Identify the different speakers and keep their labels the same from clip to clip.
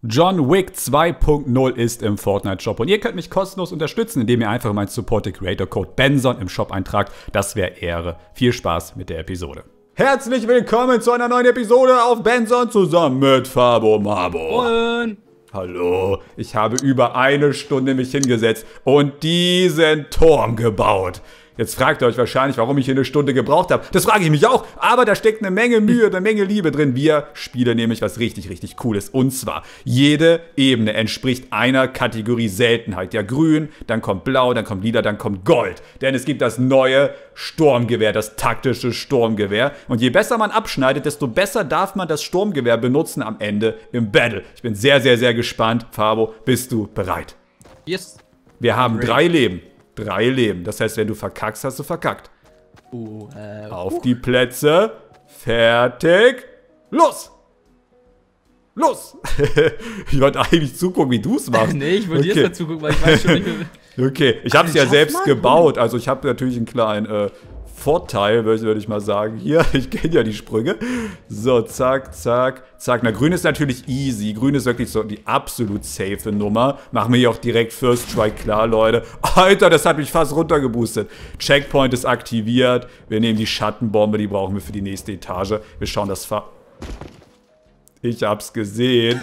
Speaker 1: John Wick 2.0 ist im Fortnite-Shop und ihr könnt mich kostenlos unterstützen, indem ihr einfach meinen Supported Creator Code Benson im Shop eintragt. Das wäre Ehre. Viel Spaß mit der Episode. Herzlich willkommen zu einer neuen Episode auf Benson zusammen mit Fabo Mabo.
Speaker 2: Moin.
Speaker 1: Hallo, ich habe über eine Stunde mich hingesetzt und diesen Turm gebaut. Jetzt fragt ihr euch wahrscheinlich, warum ich hier eine Stunde gebraucht habe. Das frage ich mich auch, aber da steckt eine Menge Mühe, eine Menge Liebe drin. Wir spielen nämlich was richtig, richtig Cooles. Und zwar, jede Ebene entspricht einer Kategorie Seltenheit. Ja, grün, dann kommt blau, dann kommt lila, dann kommt gold. Denn es gibt das neue Sturmgewehr, das taktische Sturmgewehr. Und je besser man abschneidet, desto besser darf man das Sturmgewehr benutzen am Ende im Battle. Ich bin sehr, sehr, sehr gespannt. Fabo, bist du bereit?
Speaker 2: Yes.
Speaker 1: Wir haben 3 Leben. 3 Leben. Das heißt, wenn du verkackst, hast du verkackt. Auf die Plätze. Fertig. Los! Los! Ich wollte eigentlich zugucken, wie du es machst.
Speaker 2: Nee, ich wollte dir jetzt dazu gucken, weil ich weiß schon nicht mehr.
Speaker 1: Okay, ich habe es ja selbst gebaut. Also ich habe natürlich einen kleinen Vorteil, würde ich mal sagen. Hier, ich kenne ja die Sprünge. So, zack, zack, zack. Na, grün ist natürlich easy. Grün ist wirklich so die absolut safe Nummer. Machen wir hier auch direkt First Strike klar, Leute. Alter, das hat mich fast runtergeboostet. Checkpoint ist aktiviert. Wir nehmen die Schattenbombe, die brauchen wir für die nächste Etage. Wir schauen das Ich hab's gesehen.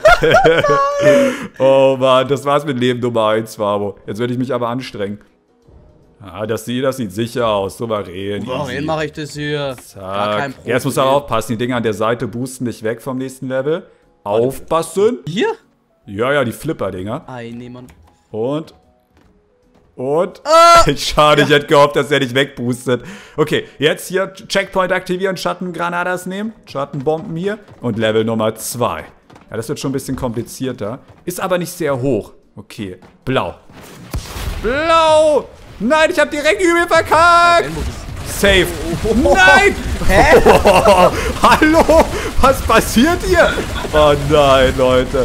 Speaker 1: Oh Mann, das war's mit Leben Nummer 1, Fabo. Jetzt werde ich mich aber anstrengen. Ah, das sieht sicher aus. Souverän.
Speaker 2: Souverän mache ich das hier.
Speaker 1: Zack. Gar kein Problem. Jetzt muss er aufpassen. Die Dinger an der Seite boosten dich weg vom nächsten Level. Aufpassen.
Speaker 2: Hier?
Speaker 1: Ja, die Flipper-Dinger.
Speaker 2: Nee, Mann.
Speaker 1: Und? Schade, ich hätte gehofft, dass er dich wegboostet. Okay, jetzt hier Checkpoint aktivieren, Schattengranadas nehmen, Schattenbomben hier und Level Nummer 2. Ja, das wird schon ein bisschen komplizierter. Ist aber nicht sehr hoch. Okay, blau. Blau! Nein, ich habe direkt übel verkackt! Safe. Nein!
Speaker 2: Hä?
Speaker 1: Oh, hallo? Was passiert hier? Oh nein, Leute.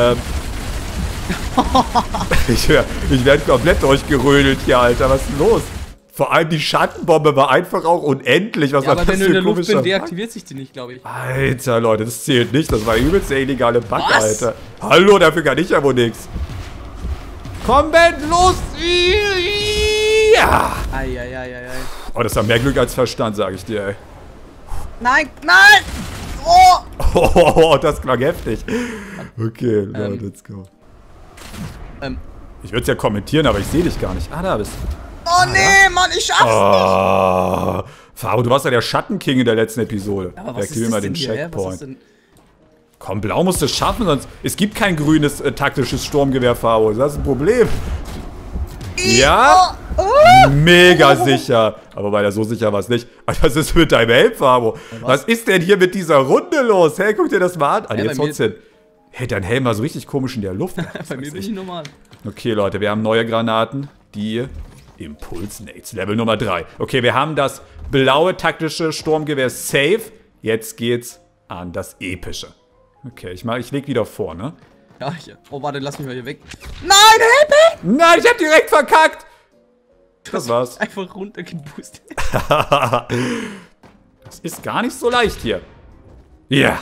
Speaker 1: Ich werde komplett durchgerödelt hier, Alter. Was ist denn los? Vor allem die Schattenbombe war einfach auch unendlich. Was
Speaker 2: ja,
Speaker 1: war
Speaker 2: aber
Speaker 1: das
Speaker 2: wenn du
Speaker 1: für
Speaker 2: in der
Speaker 1: ein
Speaker 2: Luft
Speaker 1: komischer
Speaker 2: bist,
Speaker 1: Bug?
Speaker 2: deaktiviert sich die nicht, glaube ich.
Speaker 1: Alter, Leute, das zählt nicht. Das war übelst der illegale Bug,
Speaker 2: Was?
Speaker 1: Alter. Hallo, dafür kann ich ja wohl nichts. Komplett los! Ja!
Speaker 2: Ei.
Speaker 1: Oh, das war mehr Glück als Verstand, sage ich dir, ey.
Speaker 2: Nein!
Speaker 1: Oh, das klang heftig. Okay, Leute, let's go. Ich würde es ja kommentieren, aber ich sehe dich gar nicht. Ah, da bist du.
Speaker 2: Oh nee, Mann, ich schaff's nicht!
Speaker 1: Faro, du warst ja der Schattenking in der letzten Episode.
Speaker 2: Aber was
Speaker 1: Aktivier
Speaker 2: ist
Speaker 1: mal
Speaker 2: das
Speaker 1: den
Speaker 2: denn hier,
Speaker 1: Checkpoint. Komm, blau musst du es schaffen, sonst... Es gibt kein grünes taktisches Sturmgewehr, Faro. Das ist ein Problem. Ja? Mega sicher. Aber weil so sicher war es nicht. Was ist mit deinem Helm, Faro? Was ist denn hier mit dieser Runde los? Hey, guck dir das mal an. Jetzt haut's hin. Hey, dein Helm war so richtig komisch in der Luft.
Speaker 2: Bei mir bin ich normal.
Speaker 1: Okay, Leute, wir haben neue Granaten. Die Impulse-Nades. Level Nummer 3. Okay, wir haben das blaue taktische Sturmgewehr safe. Jetzt geht's an das epische. Okay, ich leg wieder vor, ne?
Speaker 2: Ja, oh, warte, lass mich mal hier weg. Nein, Hilfe!
Speaker 1: Nein, ich hab direkt verkackt! Das war's.
Speaker 2: Einfach runtergeboostet.
Speaker 1: Das ist gar nicht so leicht hier. Ja.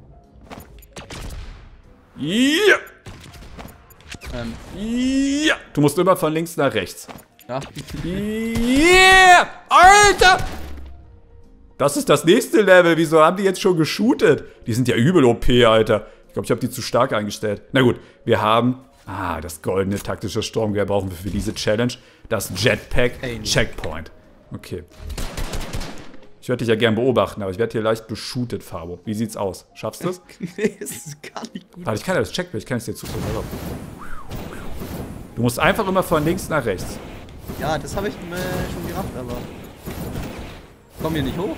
Speaker 1: Ja. Ja. Du musst immer von links nach rechts.
Speaker 2: Ja.
Speaker 1: Yeah! Alter! Das ist das nächste Level. Wieso haben die jetzt schon geshootet? Die sind ja übel OP, Alter. Ich glaube, ich habe die zu stark eingestellt. Na gut, wir haben... das goldene taktische Sturmgewehr brauchen wir für diese Challenge. Das Jetpack Checkpoint. Okay. Ich würde dich ja gern beobachten, aber ich werde hier leicht beshootet, Fabo. Wie sieht's aus? Schaffst du es?
Speaker 2: Nee, das ist gar nicht gut.
Speaker 1: Warte, ich kann ja das Checkpoint. Ich kann es dir zugucken. Du musst einfach immer von links nach rechts.
Speaker 2: Ja, das habe ich schon gerafft, aber... Komm hier nicht hoch.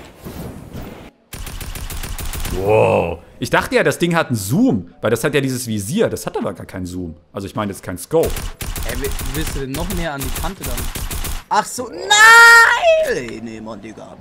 Speaker 1: Wow. Ich dachte ja, das Ding hat einen Zoom, weil das hat ja dieses Visier. Das hat aber gar keinen Zoom. Also ich meine, das ist kein Scope.
Speaker 2: Ey, willst du denn noch näher an die Kante dann? Ach so, nein! Nee, Mann, Digga.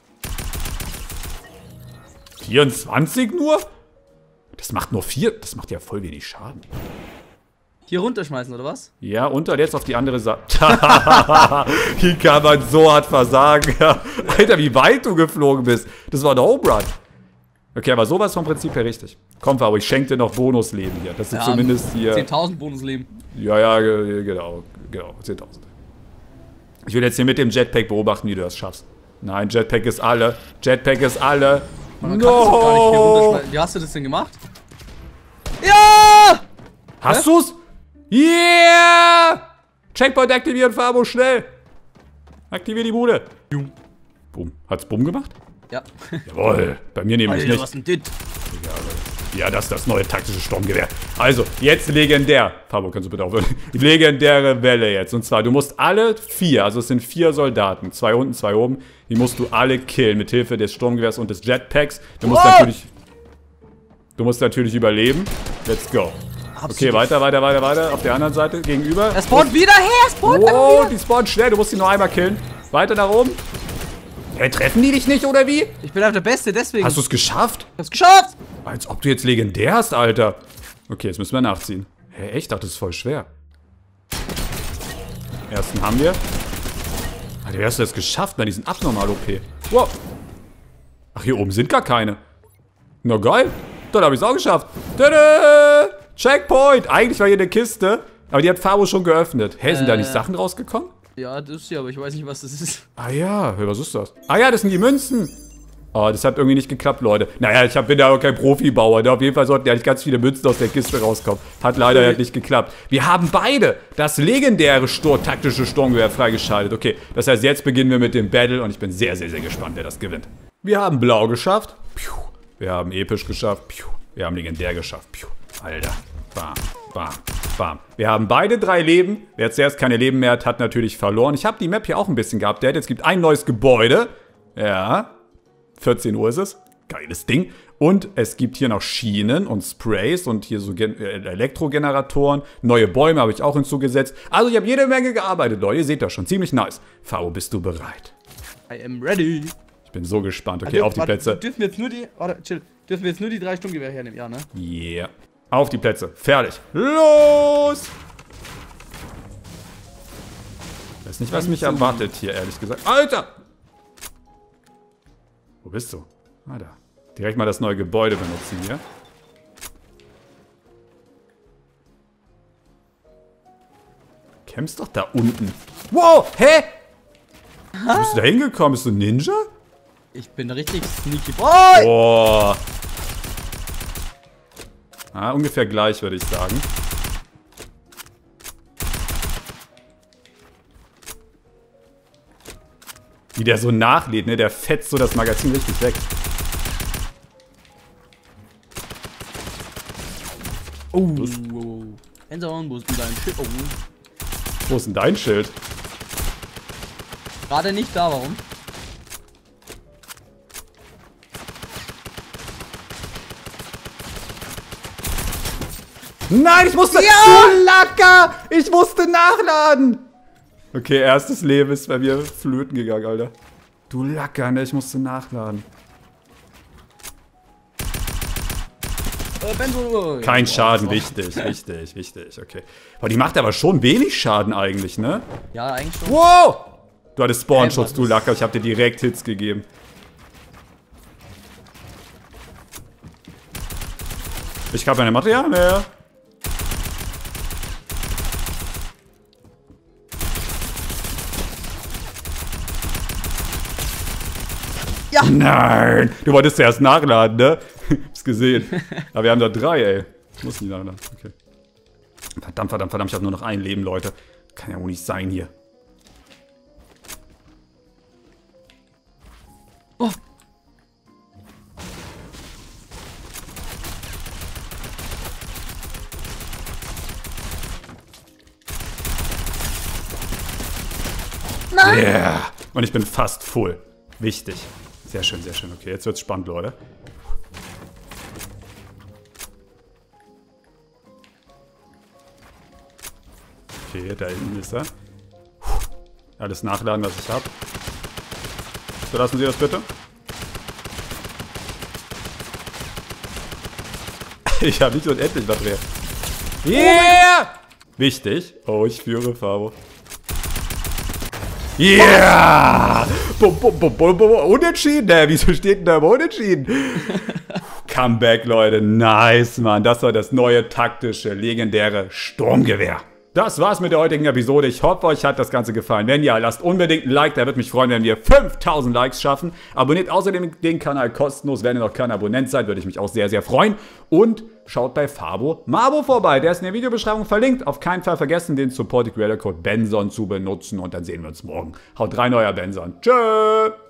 Speaker 1: 24 nur? Das macht nur 4. Das macht ja voll wenig Schaden.
Speaker 2: Hier runterschmeißen, oder was?
Speaker 1: Ja, und dann jetzt auf die andere Seite. Hier kann man so hart versagen. Alter, wie weit du geflogen bist. Das war ein Home Run. Okay, aber sowas vom Prinzip her richtig. Komm, aber ich schenke dir noch Bonusleben hier. Das sind zumindest hier...
Speaker 2: 10.000 Bonusleben.
Speaker 1: Ja, genau, 10.000. Ich will jetzt hier mit dem Jetpack beobachten, wie du das schaffst. Nein, Jetpack ist alle. Jetpack ist alle.
Speaker 2: Man kann das doch gar nicht hier runterschmeißen. Wie hast du das denn gemacht? Ja!
Speaker 1: Hast du's? Yeah! Checkpoint aktivieren, Fabo, schnell! Aktivier die Bude. Bumm. Hat's Bumm gemacht?
Speaker 2: Ja.
Speaker 1: Jawohl. Bei mir nämlich
Speaker 2: Alter,
Speaker 1: nicht.
Speaker 2: was denn dit?
Speaker 1: Ja, das ist das neue taktische Sturmgewehr. Also, jetzt legendär. Fabo, kannst du bitte aufhören? Die legendäre Welle jetzt. Und zwar, du musst alle 4, also es sind 4 Soldaten, 2 unten, 2 oben, die musst du alle killen mit Hilfe des Sturmgewehrs und des Jetpacks. Du musst natürlich überleben. Let's go. Okay, weiter. Auf der anderen Seite, gegenüber.
Speaker 2: Er spawnt wieder her,
Speaker 1: Wow, die spawnen schnell. Du musst sie nur einmal killen. Weiter nach oben. Hey, treffen die dich nicht, oder wie?
Speaker 2: Ich bin einfach der Beste, deswegen.
Speaker 1: Hast du es geschafft?
Speaker 2: Ich hab's geschafft!
Speaker 1: Als ob du jetzt legendär hast, Alter. Okay, jetzt müssen wir nachziehen. Hä, echt? Ich dachte, das ist voll schwer. Ersten haben wir. Alter, wie hast du das geschafft? Die sind abnormal OP. Wow. Ach, hier oben sind gar keine. Na geil. Dann habe ich es auch geschafft. Tada! Checkpoint. Eigentlich war hier eine Kiste, aber die hat Fabo schon geöffnet. Hä, sind da nicht Sachen rausgekommen?
Speaker 2: Ja, das ist ja, aber ich weiß nicht, was das ist.
Speaker 1: Ah ja, was ist das? Ah ja, das sind die Münzen. Oh, das hat irgendwie nicht geklappt, Leute. Naja, bin ja auch kein Profibauer. Ne? Auf jeden Fall sollten ja nicht ganz viele Münzen aus der Kiste rauskommen. Hat leider halt nicht geklappt. Wir haben beide das legendäre taktische Sturmgewehr freigeschaltet. Okay, das heißt, jetzt beginnen wir mit dem Battle und ich bin sehr, sehr, sehr gespannt, wer das gewinnt. Wir haben blau geschafft. Wir haben episch geschafft. Wir haben legendär geschafft. Alter. Bam, bam, bam. Wir haben beide 3 Leben. Wer zuerst keine Leben mehr hat, hat natürlich verloren. Ich habe die Map hier auch ein bisschen geupdatet. Es gibt ein neues Gebäude. Ja. 14 Uhr ist es. Geiles Ding. Und es gibt hier noch Schienen und Sprays und hier so Elektrogeneratoren. Neue Bäume habe ich auch hinzugesetzt. Also ich habe jede Menge gearbeitet, Leute. Ihr seht das schon. Ziemlich nice. Fao, bist du bereit?
Speaker 2: I am ready.
Speaker 1: Ich bin so gespannt. Okay, auf die Plätze.
Speaker 2: Dürfen wir jetzt nur die... Warte, chill. Dürfen wir jetzt nur die 3 Sturmgewehre hernehmen? Ja, ne?
Speaker 1: Yeah. Auf die Plätze. Fertig. Los! Ich weiß nicht, was mich erwartet hier, ehrlich gesagt. Alter! Wo bist du? Ah, da. Direkt mal das neue Gebäude benutzen hier. Kämpfst doch da unten. Wow, hä? Wie bist du da hingekommen? Bist du ein Ninja?
Speaker 2: Ich bin richtig sneaky boy.
Speaker 1: Boah. Ah, ungefähr gleich, würde ich sagen. Wie der so nachlädt, ne? Der fetzt so das Magazin richtig weg.
Speaker 2: Oh. Endzone, wo ist denn dein Schild? Oh.
Speaker 1: Wo ist denn dein Schild?
Speaker 2: Gerade nicht da, warum?
Speaker 1: Nein, ich musste... Ja! Du Lacker! Ich musste nachladen! Okay, erstes Leben ist bei mir flöten gegangen, Alter. Du Lacker, ne? Ich musste nachladen. Kein Schaden, wichtig, okay. Aber die macht aber schon wenig Schaden eigentlich, ne?
Speaker 2: Ja, eigentlich schon.
Speaker 1: Wow! Du hattest Spawnschutz, du Lacker. Ich hab dir direkt Hits gegeben. Ich habe keine Material mehr.
Speaker 2: Ja!
Speaker 1: Nein! Du wolltest erst nachladen, ne? Hab's gesehen. Aber wir haben da 3, ey. Ich muss nicht nachladen. Okay. Verdammt. Ich habe nur noch ein Leben, Leute. Kann ja wohl nicht sein hier.
Speaker 2: Oh. Nein!
Speaker 1: Yeah! Und ich bin fast full. Wichtig. Sehr schön. Okay, jetzt wird's spannend, Leute. Okay, da hinten ist er. Alles nachladen, was ich habe. So, lassen Sie das bitte. Ich habe nicht unendlich Material. Yeah! Wichtig. Oh, ich führe, Fabo. Yeah! Unentschieden? Wieso steht denn da immer unentschieden? Comeback, Leute. Nice, Mann. Das war das neue taktische, legendäre Sturmgewehr. Das war's mit der heutigen Episode. Ich hoffe, euch hat das Ganze gefallen. Wenn ja, lasst unbedingt ein Like. Da würde mich freuen, wenn wir 5000 Likes schaffen. Abonniert außerdem den Kanal kostenlos. Wenn ihr noch kein Abonnent seid, würde ich mich auch sehr, sehr freuen. Und schaut bei Fabo Mabo vorbei. Der ist in der Videobeschreibung verlinkt. Auf keinen Fall vergessen, den Supported Creator Code Benson zu benutzen. Und dann sehen wir uns morgen. Haut rein, euer Benson. Tschö!